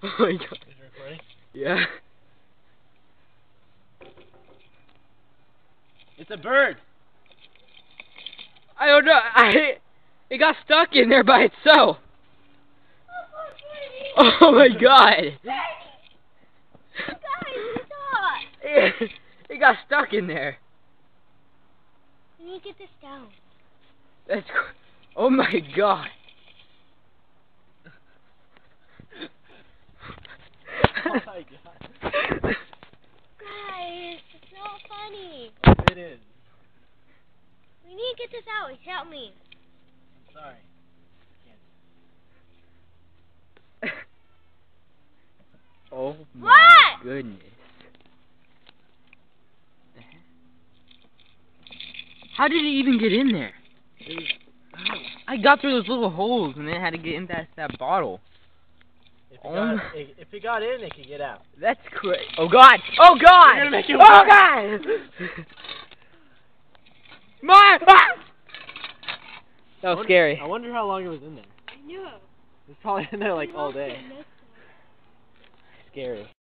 Oh my god. Is it recording? Yeah. It's a bird. I don't know. It got stuck in there by itself. Oh my god. It got stuck in there. We need to get this down. That's. Oh my god. Oh my god. Guys, it's not funny. It is. We need to get this out. Help me. I'm sorry. Oh my What? goodness. How did it even get in there? It was, I got through those little holes and then had to get in that bottle. if it got in, it could get out. That's crazy. Oh god! Oh god! You're gonna make it oh worse. god! My! Ah! That was scary. I wonder how long it was in there. I know. It was probably in there like all day. Scary.